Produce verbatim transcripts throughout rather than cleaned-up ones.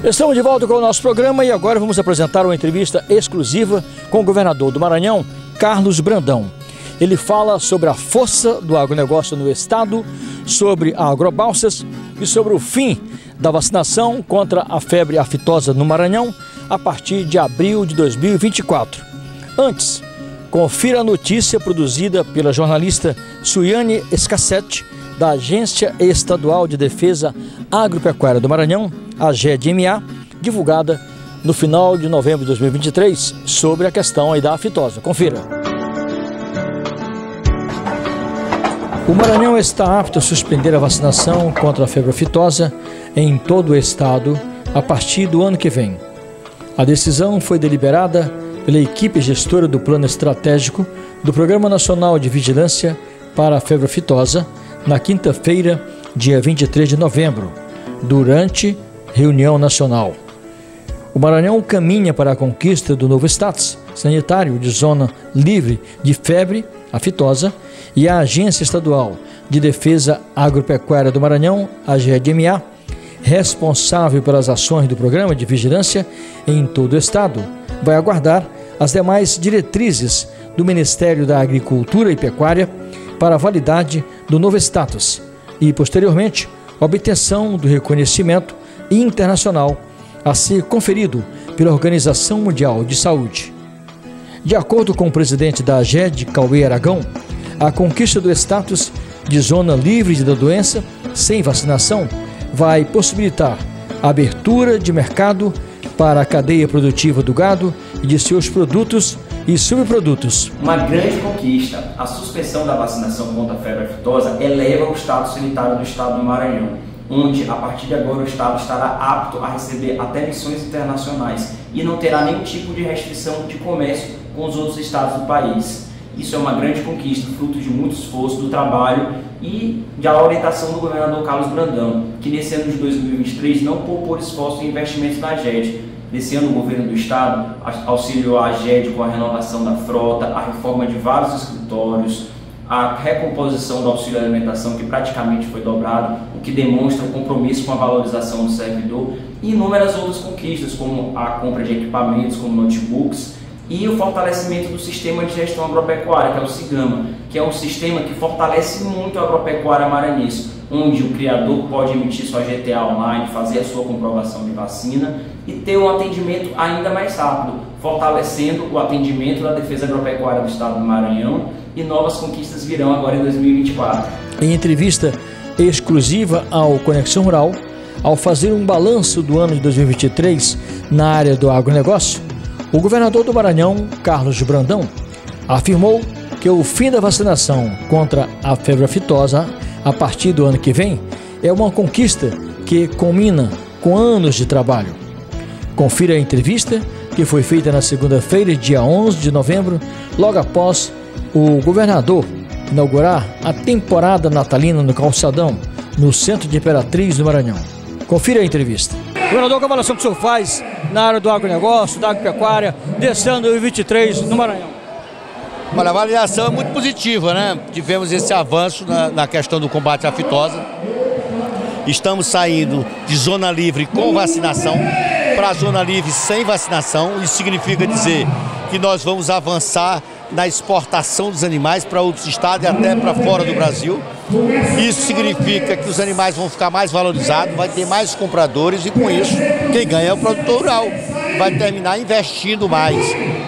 Estamos de volta com o nosso programa e agora vamos apresentar uma entrevista exclusiva com o governador do Maranhão, Carlos Brandão. Ele fala sobre a força do agronegócio no estado, sobre a agrobalsas e sobre o fim da vacinação contra a febre aftosa no Maranhão a partir de abril de dois mil e vinte e quatro. Antes, confira a notícia produzida pela jornalista Suiane Escassete, da Agência Estadual de Defesa Agropecuária do Maranhão, a AGEDMA, divulgada no final de novembro de dois mil e vinte e três, sobre a questão aí da aftosa. Confira. O Maranhão está apto a suspender a vacinação contra a febre aftosa em todo o estado a partir do ano que vem. A decisão foi deliberada pela equipe gestora do Plano Estratégico do Programa Nacional de Vigilância para a Febre Aftosa na quinta-feira, dia vinte e três de novembro, durante reunião nacional. O Maranhão caminha para a conquista do novo status sanitário de zona livre de febre aftosa e a Agência Estadual de Defesa Agropecuária do Maranhão, a AGEDMA, responsável pelas ações do programa de vigilância em todo o estado, vai aguardar as demais diretrizes do Ministério da Agricultura e Pecuária para a validade do novo status e, posteriormente, a obtenção do reconhecimento internacional a ser conferido pela Organização Mundial de Saúde. De acordo com o presidente da AGED, Cauê Aragão, a conquista do status de zona livre da doença sem vacinação vai possibilitar a abertura de mercado para a cadeia produtiva do gado e de seus produtos e subprodutos. Uma grande conquista, a suspensão da vacinação contra a febre aftosa eleva o status sanitário do estado do Maranhão, onde a partir de agora o estado estará apto a receber até missões internacionais e não terá nenhum tipo de restrição de comércio com os outros estados do país. Isso é uma grande conquista, fruto de muito esforço do trabalho e da orientação do governador Carlos Brandão, que nesse ano de dois mil e vinte e três não poupou esforço em investimentos na AGED. Nesse ano, o governo do estado auxiliou a AGED com a renovação da frota, a reforma de vários escritórios, a recomposição do auxílio alimentação, que praticamente foi dobrado, o que demonstra o compromisso com a valorização do servidor, e inúmeras outras conquistas, como a compra de equipamentos, como notebooks, e o fortalecimento do sistema de gestão agropecuária, que é o SIGAMA, que é um sistema que fortalece muito a agropecuária maranhense, onde o criador pode emitir sua G T A online, fazer a sua comprovação de vacina e ter um atendimento ainda mais rápido, fortalecendo o atendimento da defesa agropecuária do estado do Maranhão, e novas conquistas virão agora em dois mil e vinte e quatro. Em entrevista exclusiva ao Conexão Rural, ao fazer um balanço do ano de dois mil e vinte e três na área do agronegócio, o governador do Maranhão, Carlos Brandão, afirmou que o fim da vacinação contra a febre aftosa a partir do ano que vem é uma conquista que culmina com anos de trabalho. Confira a entrevista que foi feita na segunda-feira, dia onze de novembro, logo após o governador inaugurar a temporada natalina no Calçadão, no centro de Imperatriz do Maranhão. Confira a entrevista. Governador, qual a avaliação que o senhor faz na área do agronegócio, da agropecuária, desse ano de dois mil e vinte e três no Maranhão? Olha, a avaliação é muito positiva, né? Tivemos esse avanço na, na questão do combate à aftosa. Estamos saindo de zona livre com vacinação para zona livre sem vacinação. Isso significa dizer que nós vamos avançar na exportação dos animais para outros estados e até para fora do Brasil. Isso significa que os animais vão ficar mais valorizados, vai ter mais compradores e com isso quem ganha é o produtor rural, vai terminar investindo mais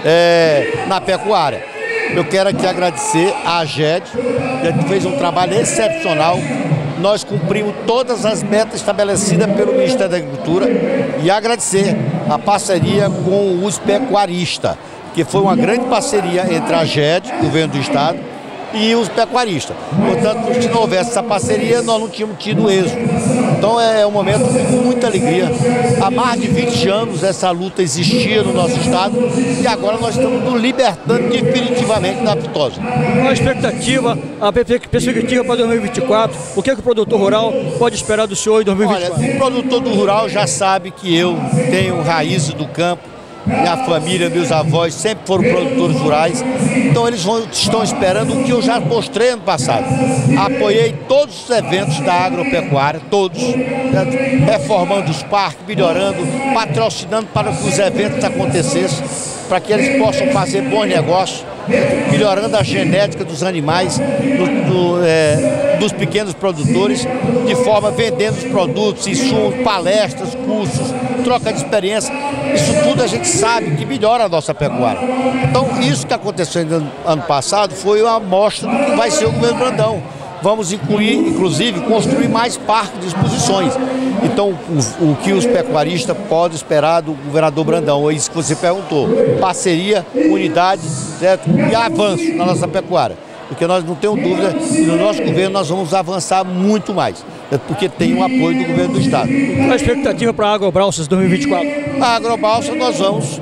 é, na pecuária. Eu quero aqui agradecer a AGED, que fez um trabalho excepcional. Nós cumprimos todas as metas estabelecidas pelo Ministério da Agricultura e agradecer a parceria com os pecuaristas, que foi uma grande parceria entre a AGED, governo do estado, e os pecuaristas. Portanto, se não houvesse essa parceria, nós não tínhamos tido êxito. Então é um momento com muita alegria. Há mais de vinte anos essa luta existia no nosso estado e agora nós estamos nos libertando definitivamente da aftosa. Qual a expectativa, a perspectiva para dois mil e vinte e quatro? O que, é que o produtor rural pode esperar do senhor em dois mil e vinte e quatro? Olha, o produtor do rural já sabe que eu tenho raízes do campo, minha família, meus avós sempre foram produtores rurais, então eles vão, estão esperando o que eu já mostrei ano passado. Apoiei todos os eventos da agropecuária, todos, né, reformando os parques, melhorando, patrocinando para que os eventos acontecessem, para que eles possam fazer bons negócios, melhorando a genética dos animais, do, do, é, dos pequenos produtores, de forma vendendo os produtos, insumos, palestras, cursos, troca de experiência. Isso tudo a gente sabe que melhora a nossa pecuária. Então, isso que aconteceu no ano passado foi uma amostra do que vai ser o governo Brandão. Vamos incluir, inclusive, construir mais parques de exposições. Então, o, o que os pecuaristas podem esperar do governador Brandão, é isso que você perguntou. Parceria, unidade, certo? E avanço na nossa pecuária. Porque nós não temos dúvida que no nosso governo nós vamos avançar muito mais, porque tem o apoio do governo do estado. Qual a expectativa para a Agrobalsas dois mil e vinte e quatro? A Agrobalsa nós vamos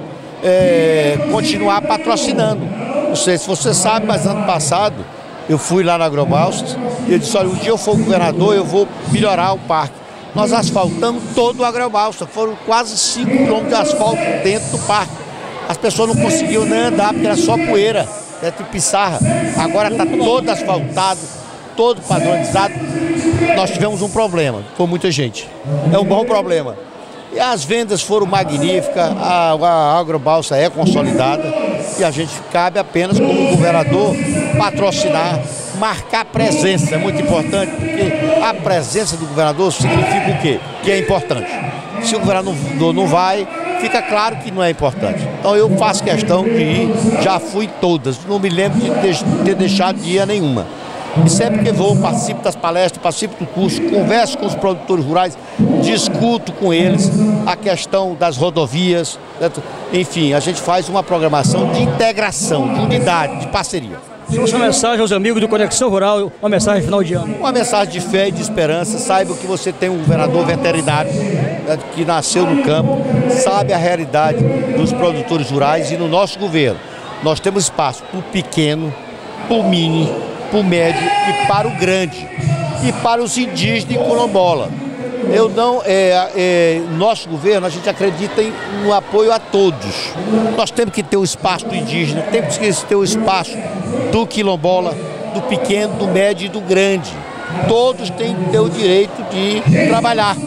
é, continuar patrocinando. Não sei se você sabe, mas ano passado eu fui lá na Agrobalsas e eu disse, olha, um dia eu for governador, eu vou melhorar o parque. Nós asfaltamos todo o Agrobalsa, foram quase cinco quilômetros de asfalto dentro do parque. As pessoas não conseguiam nem andar porque era só poeira. É tipo pissarra. Agora está todo asfaltado, todo padronizado. Nós tivemos um problema, foi muita gente. É um bom problema. E as vendas foram magníficas, a, a Agrobalsa é consolidada e a gente cabe apenas como governador patrocinar, marcar presença. É muito importante, porque a presença do governador significa o quê? Que é importante. Se o governador não vai, fica claro que não é importante. Então eu faço questão de ir, já fui todas, não me lembro de ter deixado de ir a nenhuma. E sempre que vou, participo das palestras, participo do curso, converso com os produtores rurais, discuto com eles a questão das rodovias, certo? Enfim, a gente faz uma programação de integração, de unidade, de parceria. Sua mensagem aos amigos do Conexão Rural, uma mensagem final de ano. Uma mensagem de fé e de esperança. Saiba que você tem um governador veterinário, né, que nasceu no campo, sabe a realidade dos produtores rurais, e no nosso governo nós temos espaço para o pequeno, para o mini, para o médio e para o grande, e para os indígenas e quilombola. Eu não, é, é, nosso governo, a gente acredita em, no apoio a todos. Nós temos que ter o espaço do indígena, temos que ter o espaço do quilombola, do pequeno, do médio e do grande. Todos têm que ter o direito de trabalhar.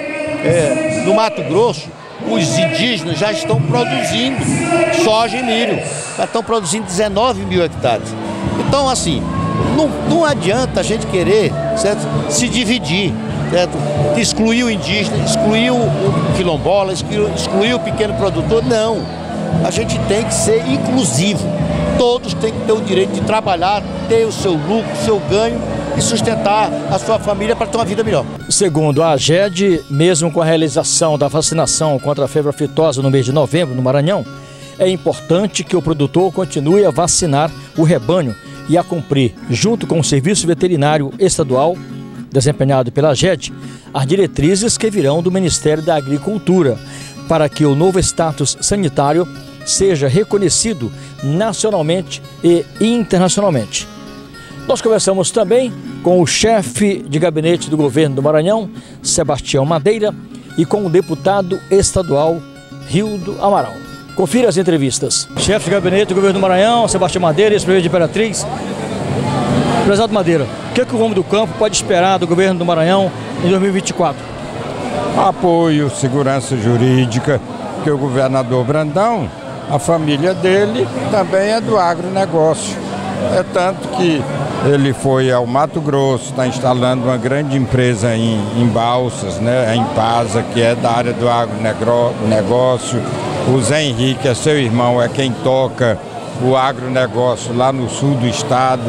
É, no Mato Grosso, os indígenas já estão produzindo soja e milho, já estão produzindo dezenove mil hectares. Então, assim, não, não adianta a gente querer, certo, se dividir. Certo? Excluir o indígena, excluir o quilombola, excluir, excluir o pequeno produtor, não. A gente tem que ser inclusivo. Todos têm que ter o direito de trabalhar, ter o seu lucro, o seu ganho e sustentar a sua família para ter uma vida melhor. Segundo a AGED, mesmo com a realização da vacinação contra a febre aftosa no mês de novembro no Maranhão, é importante que o produtor continue a vacinar o rebanho e a cumprir, junto com o Serviço Veterinário Estadual, desempenhado pela AGED, as diretrizes que virão do Ministério da Agricultura, para que o novo status sanitário seja reconhecido nacionalmente e internacionalmente. Nós conversamos também com o chefe de gabinete do governo do Maranhão, Sebastião Madeira, e com o deputado estadual Rildo Amaral. Confira as entrevistas. Chefe de gabinete do governo do Maranhão, Sebastião Madeira, ex-prefeito de Imperatriz. Prezado Madeira, o que, é que o homem do campo pode esperar do governo do Maranhão em dois mil e vinte e quatro? Apoio, segurança jurídica, que o governador Brandão, a família dele também é do agronegócio. É tanto que ele foi ao Mato Grosso, está instalando uma grande empresa em, em Balsas, né? A Impasa, que é da área do agronegócio. O Zé Henrique, é seu irmão, é quem toca o agronegócio lá no sul do estado,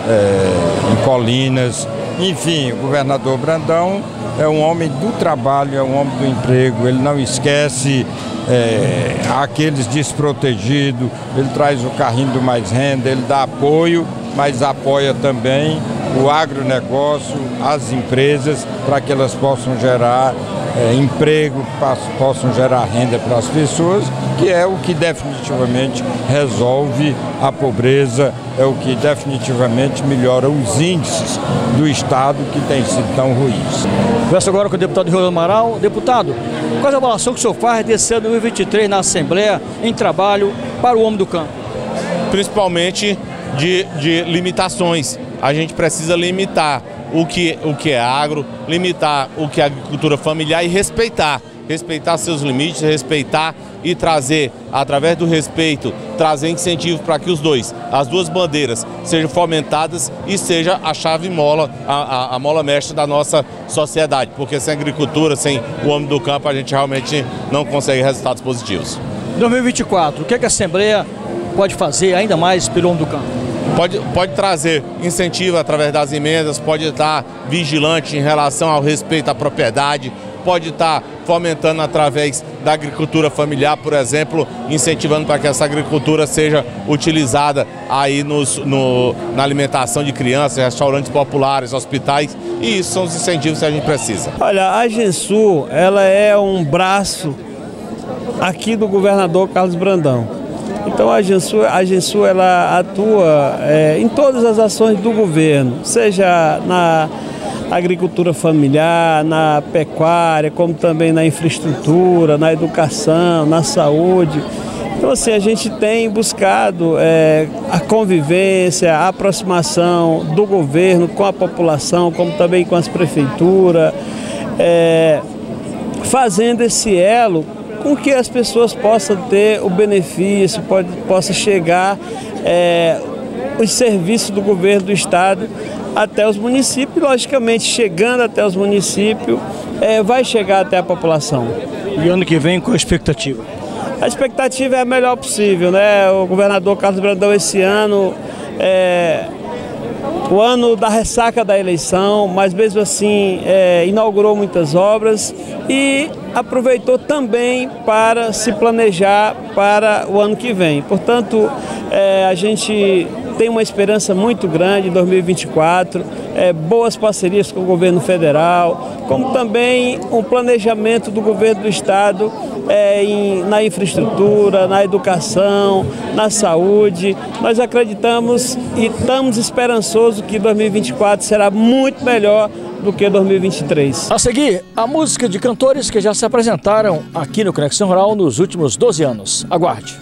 é, em Colinas. Enfim, o governador Brandão é um homem do trabalho, é um homem do emprego, ele não esquece é, aqueles desprotegidos, ele traz o carrinho do Mais Renda, ele dá apoio, mas apoia também o agronegócio, as empresas, para que elas possam gerar é, emprego, possam gerar renda para as pessoas, que é o que definitivamente resolve a pobreza, é o que definitivamente melhora os índices do Estado que têm sido tão ruins. Converso agora com o deputado Rildo Amaral. Deputado, Qual a avaliação que o senhor faz desse ano dois mil e vinte e três na Assembleia em trabalho para o homem do campo? Principalmente de, de limitações. A gente precisa limitar o que, o que é agro, limitar o que é agricultura familiar e respeitar. Respeitar seus limites, respeitar e trazer, através do respeito, trazer incentivo para que os dois, as duas bandeiras, sejam fomentadas e seja a chave mola, a, a, a mola mestra da nossa sociedade. Porque sem agricultura, sem o homem do campo, a gente realmente não consegue resultados positivos. dois mil e vinte e quatro, o que, é que a Assembleia pode fazer ainda mais pelo homem do campo? Pode, pode trazer incentivo através das emendas, pode estar vigilante em relação ao respeito à propriedade, pode estar fomentando através da agricultura familiar, por exemplo, incentivando para que essa agricultura seja utilizada aí nos, no, na alimentação de crianças, restaurantes populares, hospitais, e isso são os incentivos que a gente precisa. Olha, a Agensul, ela é um braço aqui do governador Carlos Brandão. Então a Agensul, a Agensul ela atua é, em todas as ações do governo, seja na agricultura familiar, na pecuária, como também na infraestrutura, na educação, na saúde. Então assim, a gente tem buscado é, a convivência, a aproximação do governo com a população, como também com as prefeituras, é, fazendo esse elo com que as pessoas possam ter o benefício, pode, possa chegar é, os serviços do governo do estado até os municípios, logicamente chegando até os municípios, é, vai chegar até a população. E ano que vem, qual a expectativa? A expectativa é a melhor possível, né? O governador Carlos Brandão esse ano é o ano da ressaca da eleição, mas mesmo assim é, inaugurou muitas obras e aproveitou também para se planejar para o ano que vem. Portanto, é, a gente tem uma esperança muito grande em dois mil e vinte e quatro, é, boas parcerias com o governo federal, como também um planejamento do governo do estado é, em, na infraestrutura, na educação, na saúde. Nós acreditamos e estamos esperançosos que dois mil e vinte e quatro será muito melhor do que dois mil e vinte e três. A seguir, a música de cantores que já se apresentaram aqui no Conexão Rural nos últimos doze anos. Aguarde.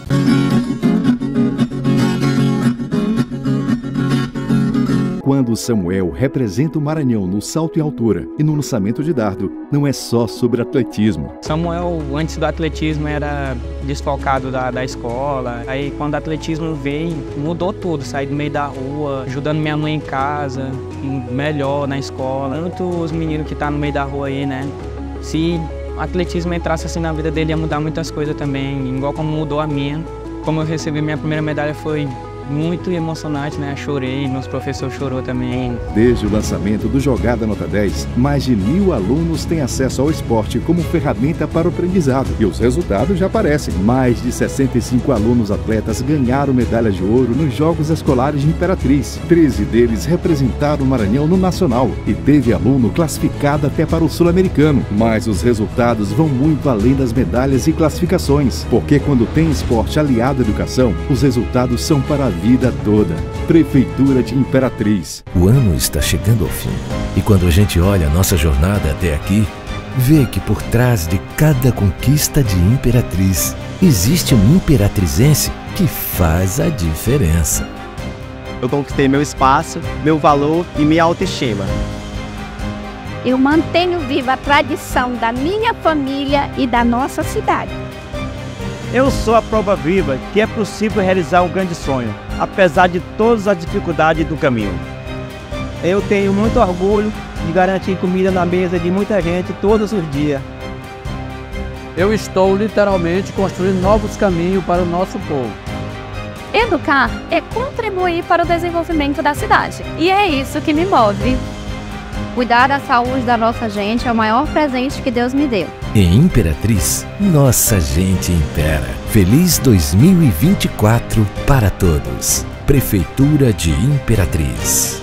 Quando Samuel representa o Maranhão no salto em altura e no lançamento de dardo, não é só sobre atletismo. Samuel, antes do atletismo, era desfalcado da, da escola. Aí, quando o atletismo veio, mudou tudo. Saí do meio da rua, ajudando minha mãe em casa, melhor na escola. Tanto os meninos que estão tá no meio da rua aí, né? Se o atletismo entrasse assim na vida dele, ia mudar muitas coisas também, igual como mudou a minha. Como eu recebi minha primeira medalha, foi muito emocionante, né? Chorei, meus professores chorou também. Desde o lançamento do Jogada Nota dez, mais de mil alunos têm acesso ao esporte como ferramenta para o aprendizado. E os resultados já aparecem. Mais de sessenta e cinco alunos atletas ganharam medalha de ouro nos Jogos Escolares de Imperatriz. treze deles representaram o Maranhão no Nacional e teve aluno classificado até para o Sul-Americano. Mas os resultados vão muito além das medalhas e classificações, porque quando tem esporte aliado à educação, os resultados são para a vida toda. Prefeitura de Imperatriz. O ano está chegando ao fim e quando a gente olha a nossa jornada até aqui, vê que por trás de cada conquista de Imperatriz existe um imperatrizense que faz a diferença. Eu conquistei meu espaço, meu valor e minha autoestima. Eu mantenho viva a tradição da minha família e da nossa cidade. Eu sou a prova viva que é possível realizar um grande sonho, apesar de todas as dificuldades do caminho. Eu tenho muito orgulho de garantir comida na mesa de muita gente todos os dias. Eu estou literalmente construindo novos caminhos para o nosso povo. Educar é contribuir para o desenvolvimento da cidade, e é isso que me move. Cuidar da saúde da nossa gente é o maior presente que Deus me deu. Em Imperatriz, nossa gente impera. Feliz dois mil e vinte e quatro para todos. Prefeitura de Imperatriz.